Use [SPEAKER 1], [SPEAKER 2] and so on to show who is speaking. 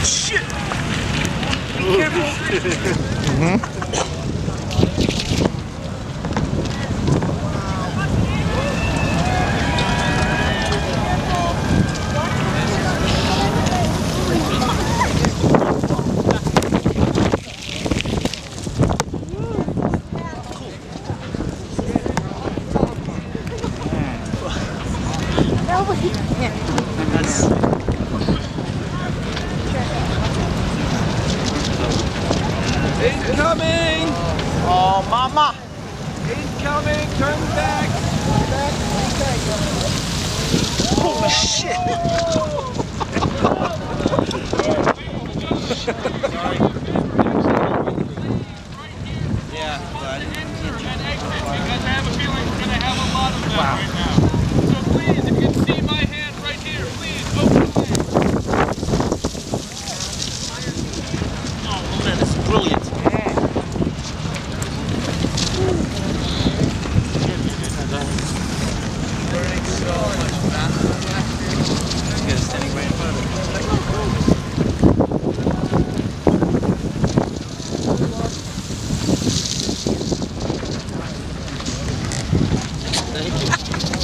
[SPEAKER 1] shit! Be careful.
[SPEAKER 2] Incoming!
[SPEAKER 1] Oh, mama!
[SPEAKER 2] Incoming! Turn back!
[SPEAKER 1] Holy shit! Yeah, but
[SPEAKER 3] because I have a feeling we're going to have a lot of that right now. So please, if you can see my hand right here, please open the
[SPEAKER 1] oh man, this is brilliant.
[SPEAKER 2] Burning so much faster.
[SPEAKER 1] Just get a standing right in front of it. Thank you.